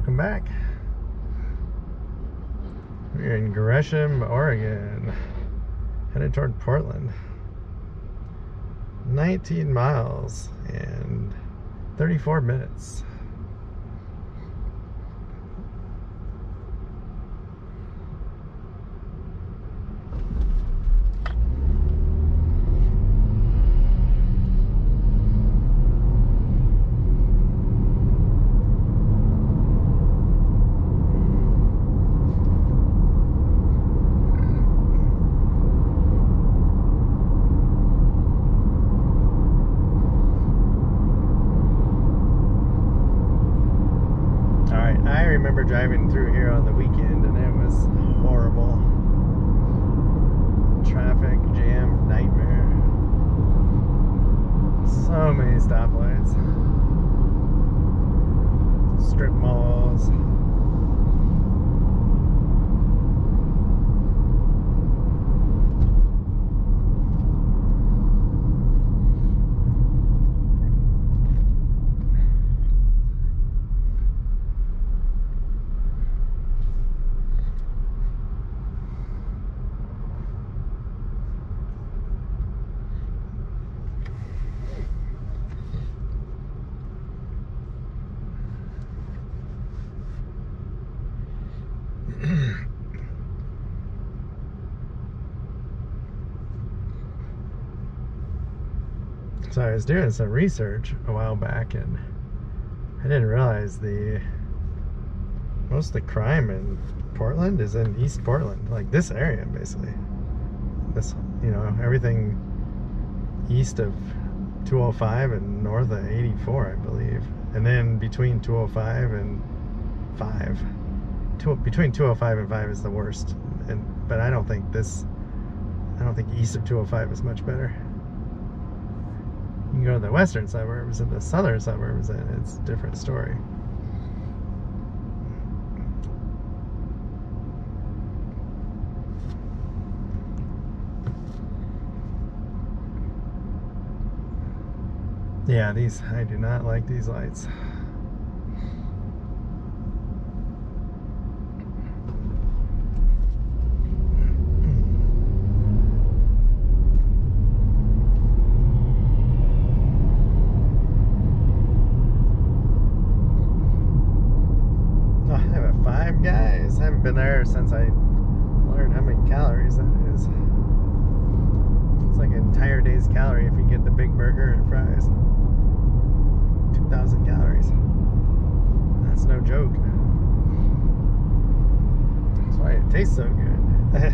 welcome back. We're in Gresham, Oregon, headed toward Portland. 19 miles and 34 minutes. I remember driving through here on the weekend and it was horrible. Traffic jam nightmare. So many stoplights. Strip malls. So I was doing some research a while back and I didn't realize most of the crime in Portland is in East Portland, like this area basically. This, everything east of 205 and north of 84, I believe. And then between 205 and 5. Between 205 and 5 is the worst. But I don't think east of 205 is much better. You can go to the western suburbs and the southern suburbs and it's a different story. Yeah, I do not like these lights. Guys, I haven't been there since I learned how many calories that is. It's like an entire day's calorie if you get the big burger and fries. 2,000 calories. That's no joke. That's why it tastes so good.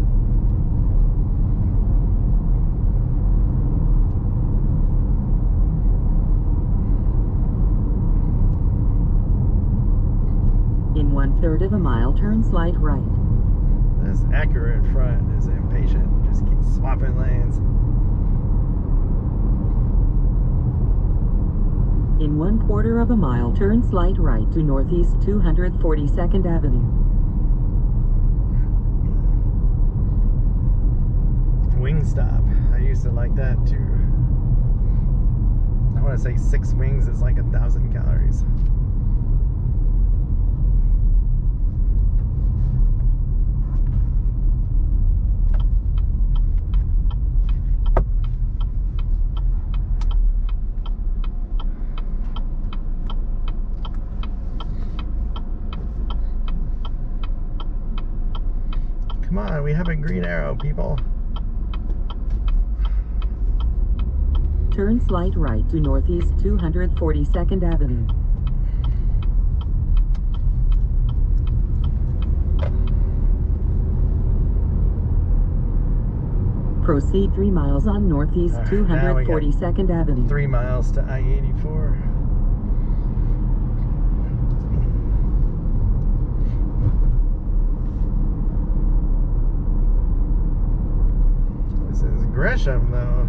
In 1/3 of a mile, turn slight right. This Acura in front is impatient. Just keeps swapping lanes. In 1/4 of a mile, turn slight right to northeast 242nd Avenue. Wingstop. I used to like that too. I want to say 6 wings is like 1,000 calories. Come on, we have a green arrow, people. Turn slight right to northeast 242nd Avenue. Proceed 3 miles on northeast 242nd Avenue. 3 miles to I-84. This is Gresham, though.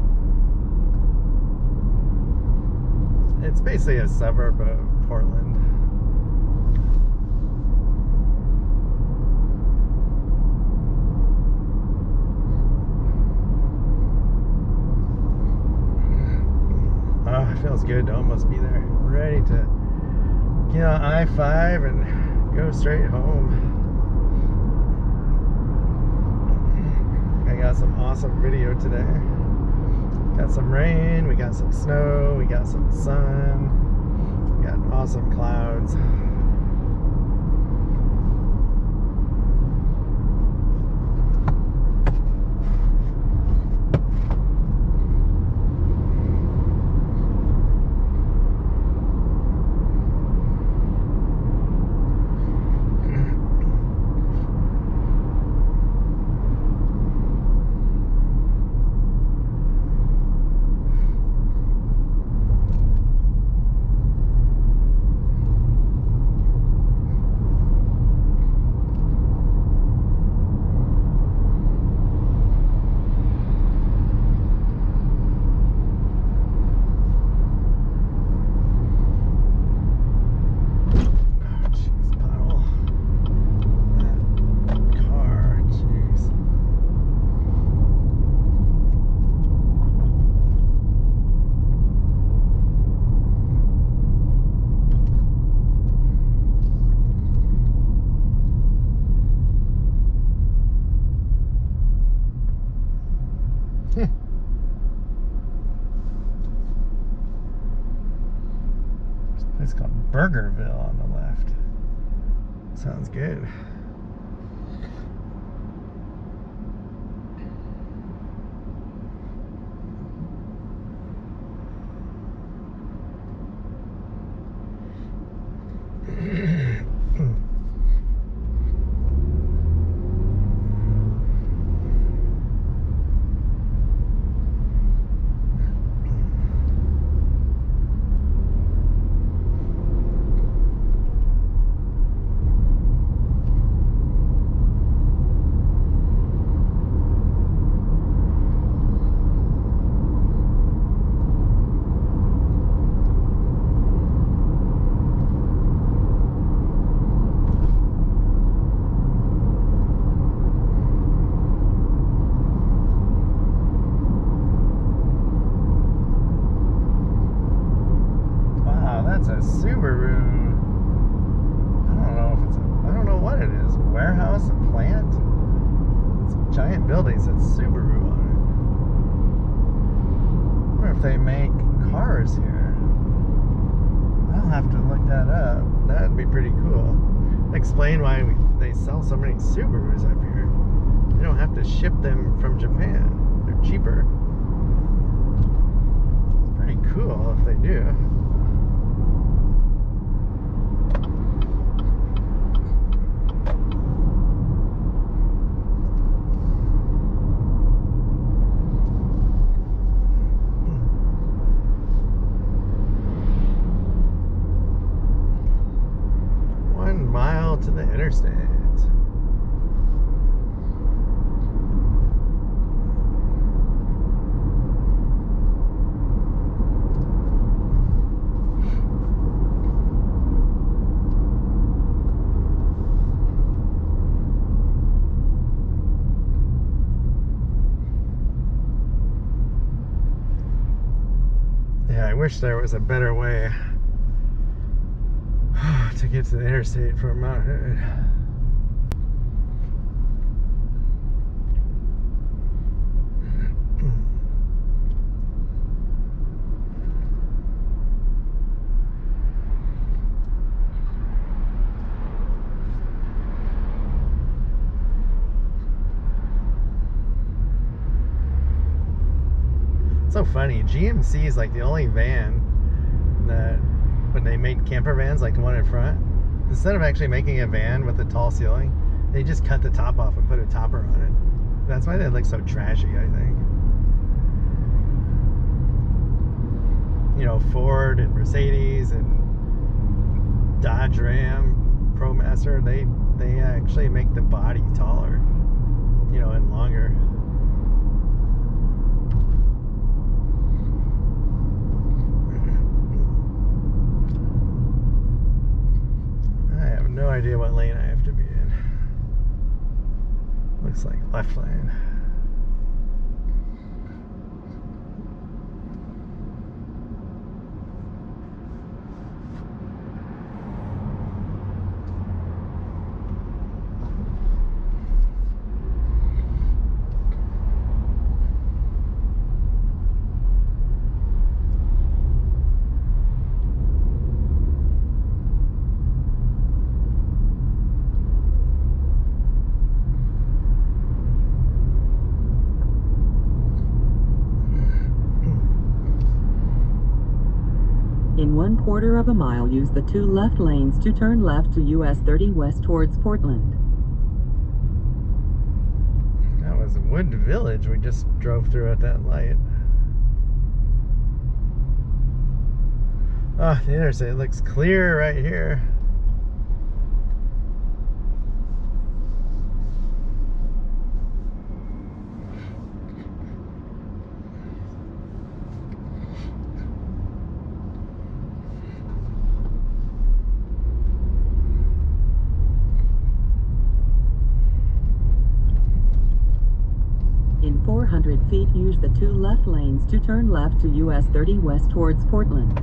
It's basically a suburb of Portland. Oh, it feels good to almost be there. Ready to get on I-5 and go straight home. I got some awesome video today. Got some rain, we got some snow, we got some sun, we got awesome clouds. It's called Burgerville on the left. Sounds good. That's a Subaru. I don't know what it is. Warehouse, a plant? It's a giant building, says Subaru on it. I wonder if they make cars here. I'll have to look that up. That'd be pretty cool. Explain why they sell so many Subarus up here. They don't have to ship them from Japan. They're cheaper. It's pretty cool if they do. To the interstate. Yeah, I wish there was a better way to get to the interstate from Mount Hood. It's so funny. GMC is like the only van that, when they made camper vans like the one in front, instead of actually making a van with a tall ceiling, they just cut the top off and put a topper on it. That's why they look so trashy, I think. You know, Ford and Mercedes and Dodge Ram, ProMaster, they actually make the body taller, you know, and longer. No idea what lane I have to be in. Looks like left lane. In 1/4 of a mile, use the 2 left lanes to turn left to US 30 west towards Portland. That was Wood Village we just drove through at that light. Oh, the interstate looks clear right here. In 400 feet, use the 2 left lanes to turn left to US 30 west towards Portland.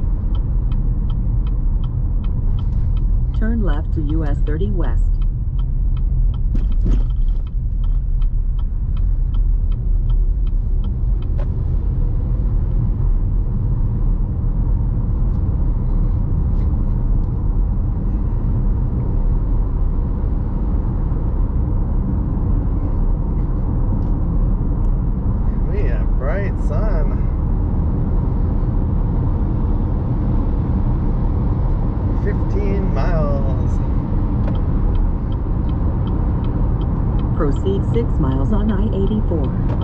Turn left to US 30 west. We have bright sun. 15 miles. Proceed 6 miles on I-84.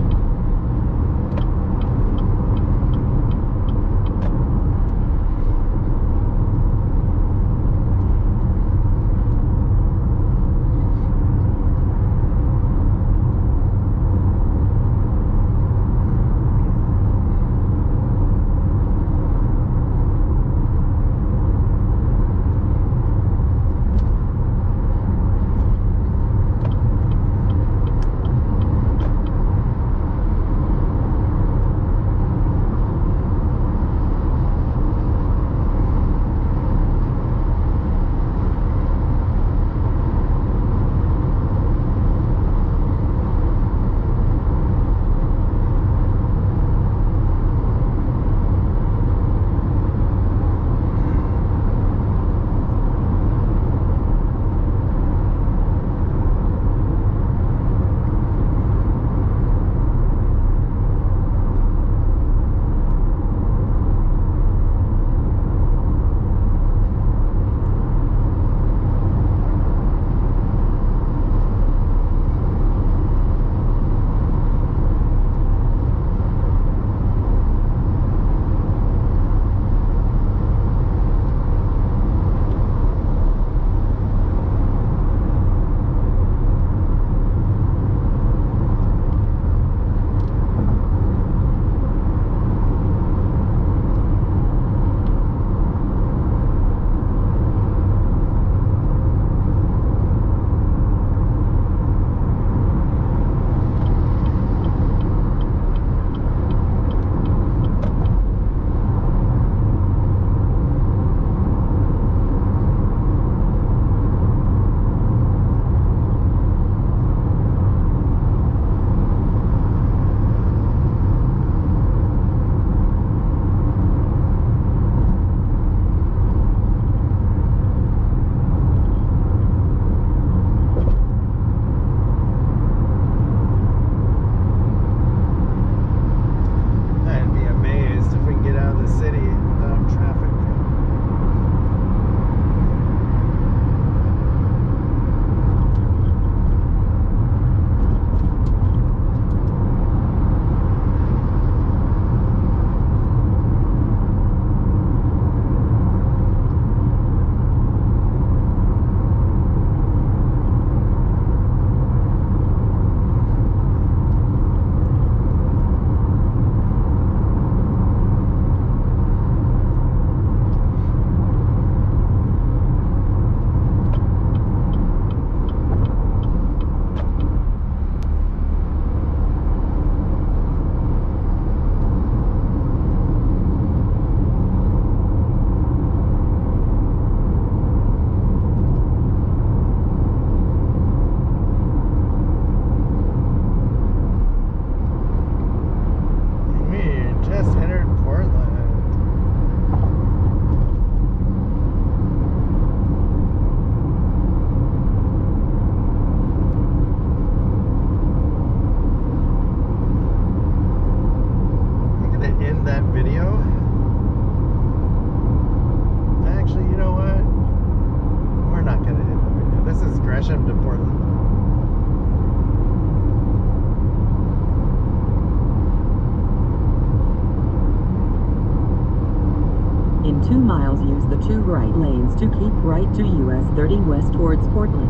Gresham to Portland. In 2 miles, use the 2 right lanes to keep right to US 30 west towards Portland.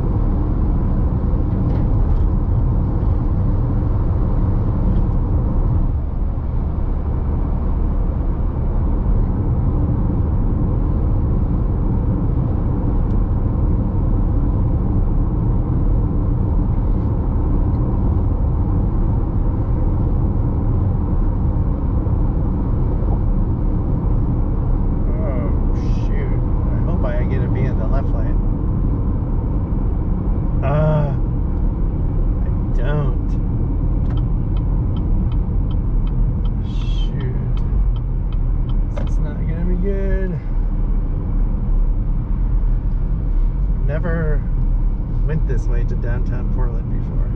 Never went this way to downtown Portland before.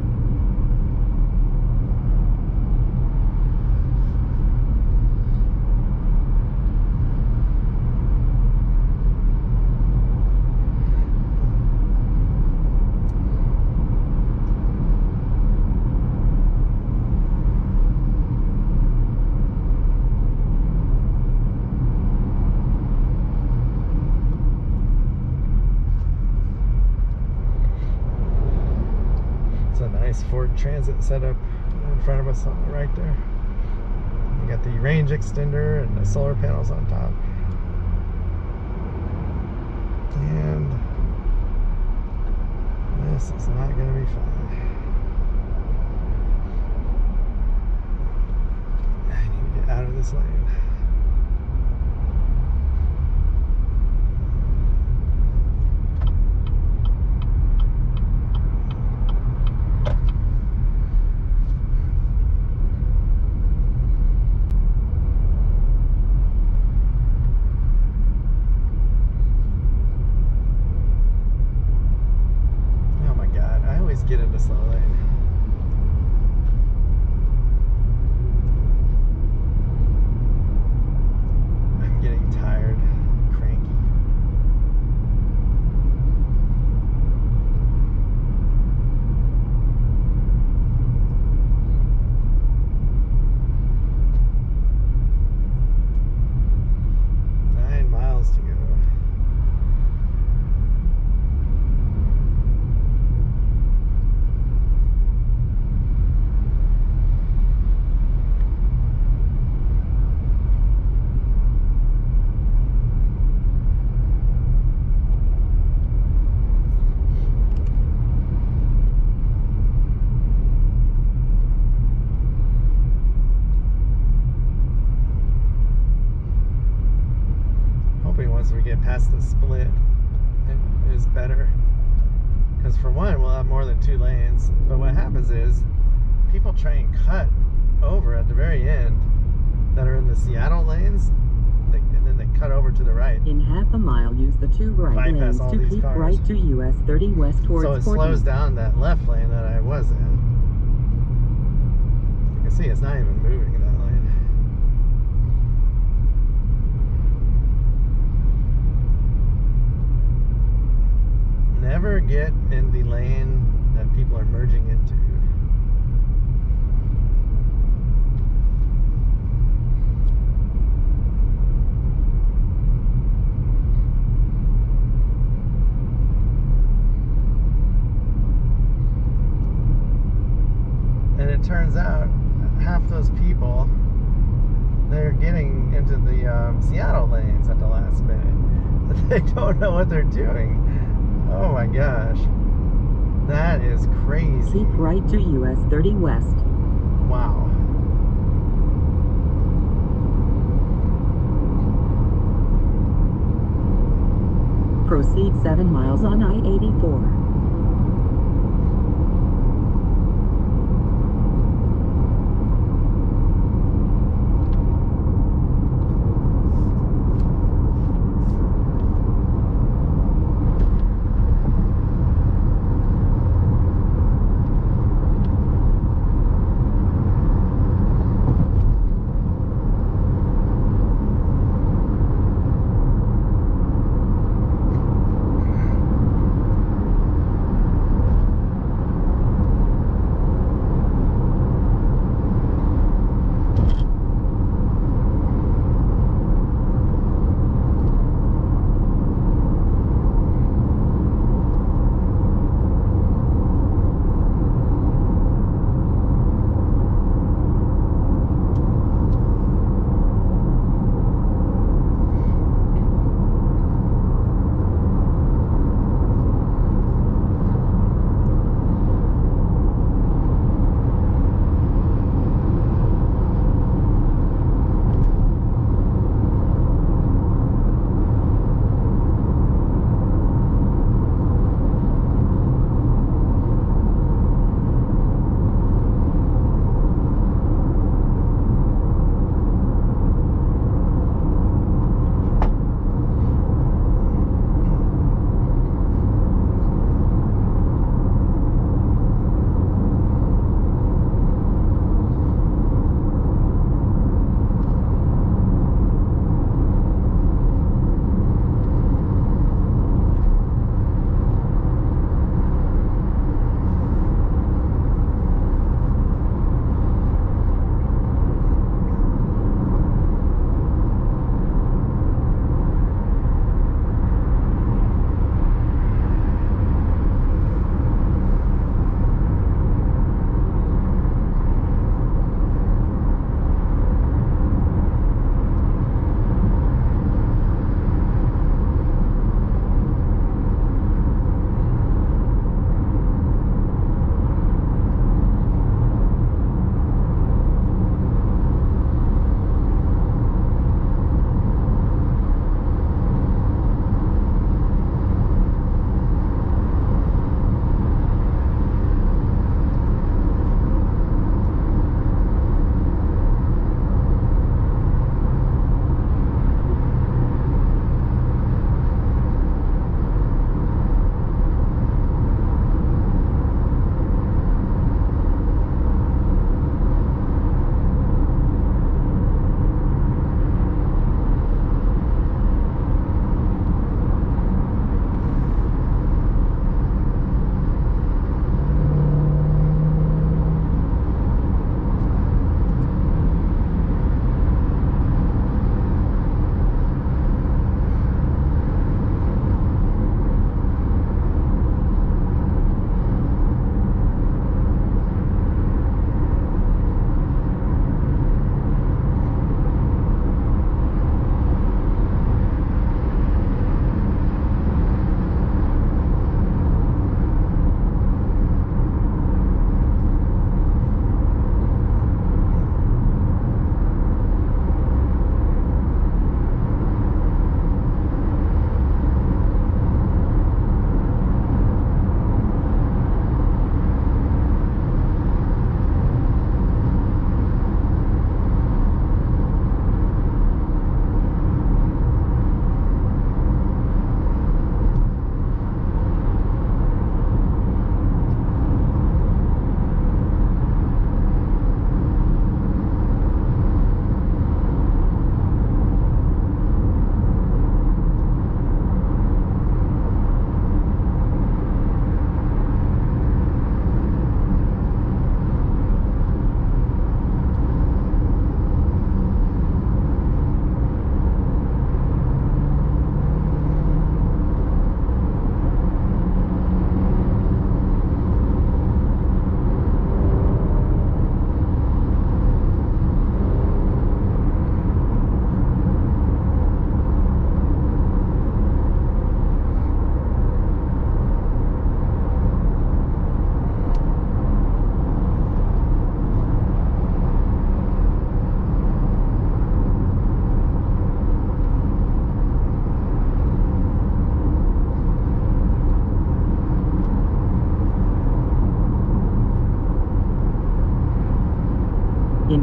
Nice Ford Transit setup in front of us on the right there. We got the range extender and the solar panels on top. And this is not going to be fun. I need to get out of this lane. Get into slow lane. I'm getting tired, cranky. Nine miles to go. Once we get past the split, it is better, because for one, we'll have more than 2 lanes. But what happens is people try and cut over at the very end that are in the Seattle lanes, and then they cut over to the right. In half a mile, use the 2 right lanes to keep cars right to US 30 west towards Portland. So it slows down that left lane that I was in. You can see it's not even moving in that lane. Never get in the lane that people are merging into. And it turns out half those people, they're getting into the Seattle lanes at the last minute. They don't know what they're doing. Oh my gosh. That is crazy. Keep right to US 30 west. Wow. Proceed 7 miles on I-84.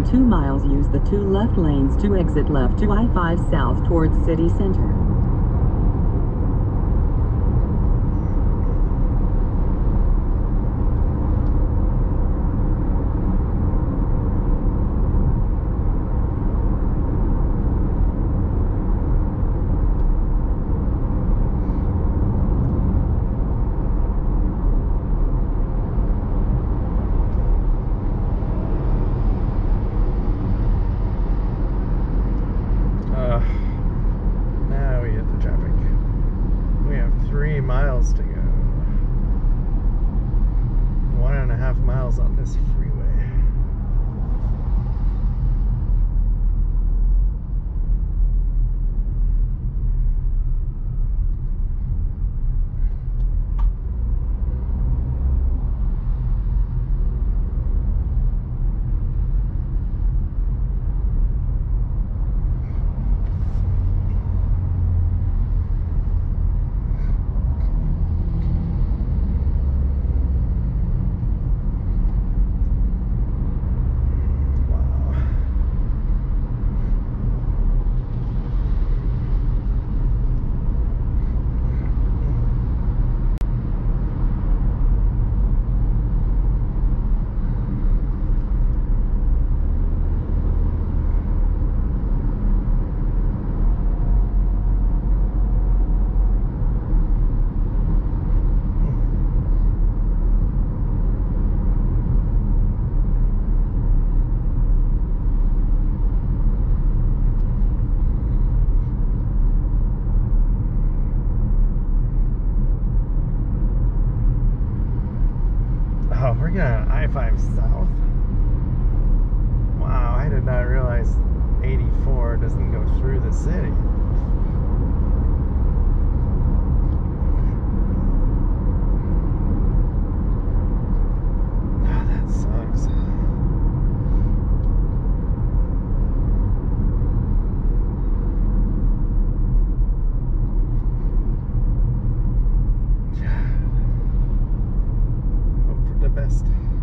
2 miles, use the 2 left lanes to exit left to I-5 south towards city center. Now we hit the traffic. We have 3 miles to go. 1.5 miles on this freeway. Oh, we're getting on I-5 south. Wow, I did not realize 84 doesn't go through the city. Oh, that sucks. Best.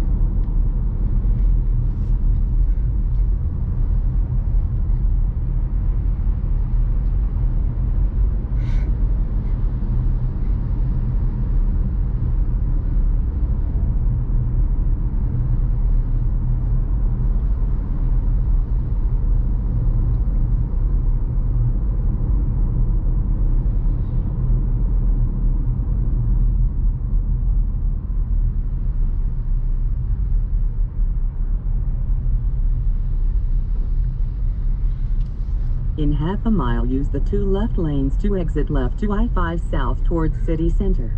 In half a mile, use the 2 left lanes to exit left to I-5 south towards city center.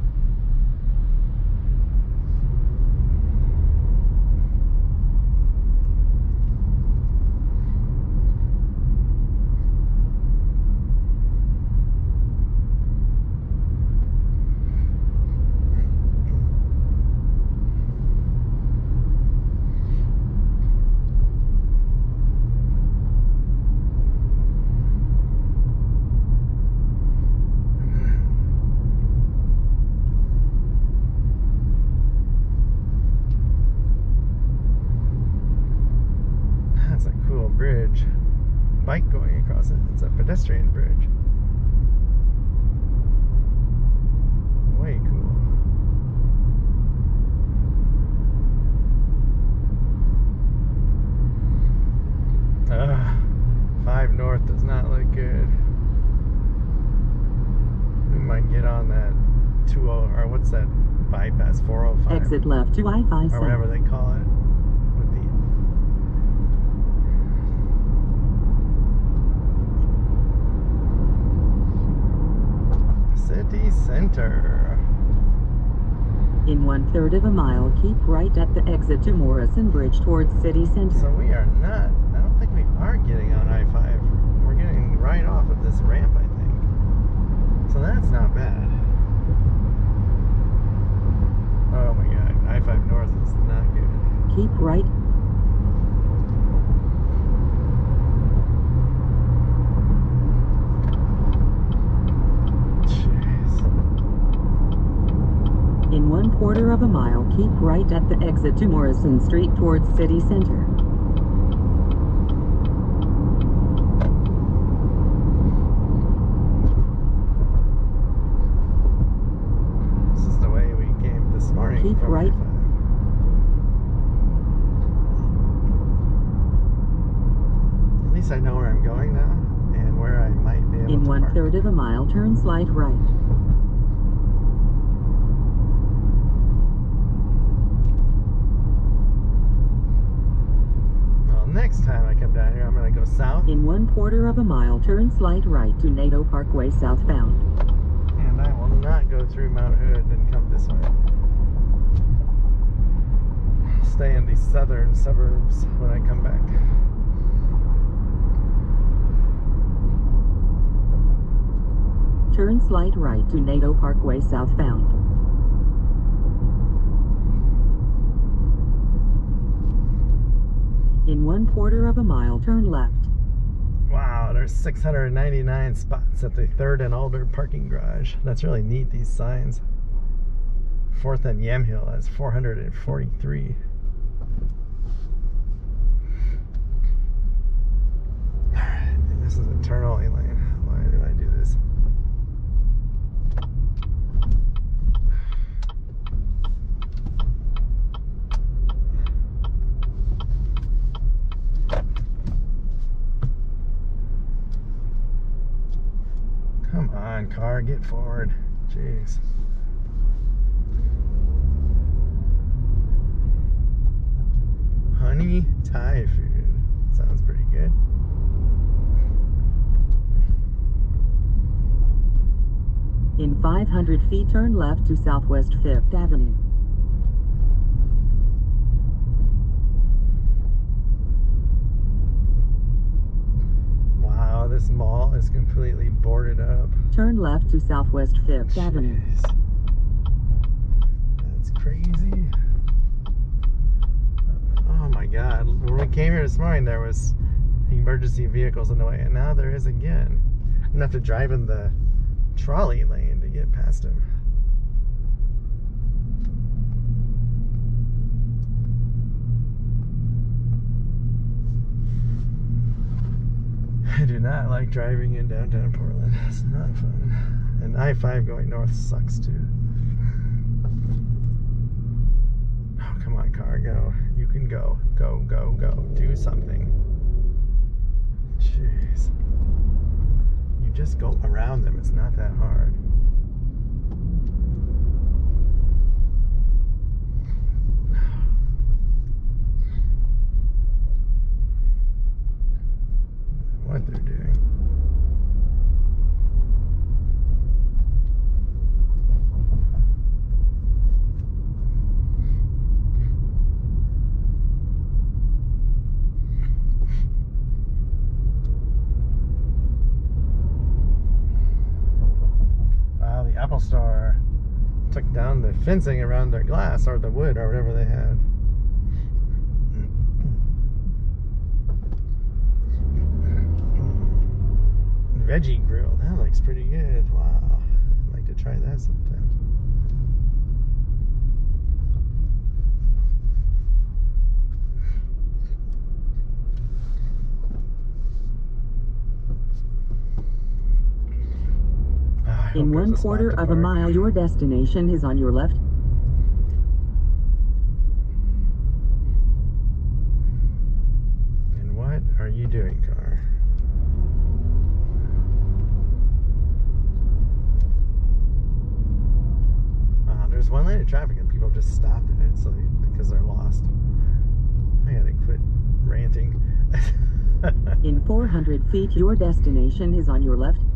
Bridge. Bike going across it. It's a pedestrian bridge. Way cool. Ugh. 5 north does not look good. We might get on that 20, or what's that bypass, 405? Exit left to I-5 or whatever they call it. With the city center. In 1/3 of a mile, keep right at the exit to Morrison Bridge towards city center. So we are not, I don't think we are getting on I-5. We're getting right off of this ramp, I think. So that's not bad. Oh my god, I-5 north is not good. Keep right. In 1/4 of a mile, keep right at the exit to Morrison Street towards city center. from right. I-5. At least I know where I'm going now and where I might be able In to park. 1/3 of a mile, turn slight right. Well, next time I come down here, I'm going to go south. In 1/4 of a mile, turn slight right to NATO Parkway southbound. And I will not go through Mount Hood and come this way. Stay in these southern suburbs when I come back. Turn slight right to NATO Parkway southbound. In 1/4 of a mile, turn left. Wow, there's 699 spots at the 3rd and Alder parking garage. That's really neat, these signs. 4th and Yamhill has 443. Alright, this is a turn only lane. Why did I do this? Come on, car, get forward. Jeez. Honey Thai food. Sounds pretty good. In 500 feet, turn left to Southwest 5th Avenue. Wow, this mall is completely boarded up. Turn left to Southwest 5th Avenue. Jeez. That's crazy. Oh my God. When we came here this morning, there was emergency vehicles in the way, and now there is again. I'm gonna have to drive in the trolley lane to get past him. I do not like driving in downtown Portland. It's not fun. And I-5 going north sucks too. Oh, come on, car, go. You can go. Go, go, go. Do something. Jeez. You just go around them. It's not that hard. What they're doing. Wow, the Apple Store took down the fencing around their glass, or the wood, or whatever they had. Veggie grill, that looks pretty good. Wow, I'd like to try that sometime. In 1/4 of a mile, your destination is on your left. And what are you doing, car? There's one lane of traffic and people just stop in it because they're lost. I gotta quit ranting. In 400 feet, your destination is on your left.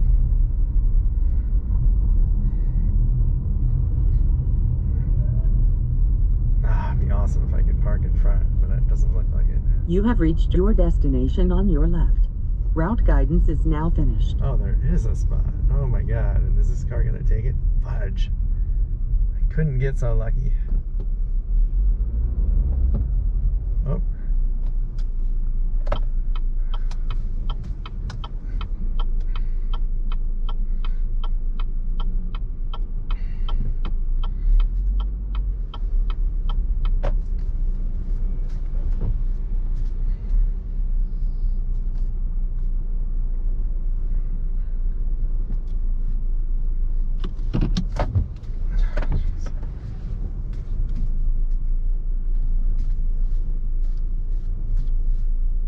It'd be awesome if I could park in front, but it doesn't look like it. You have reached your destination on your left. Route guidance is now finished. Oh, there is a spot. Oh my God, and is this car gonna take it? Fudge. I couldn't get so lucky.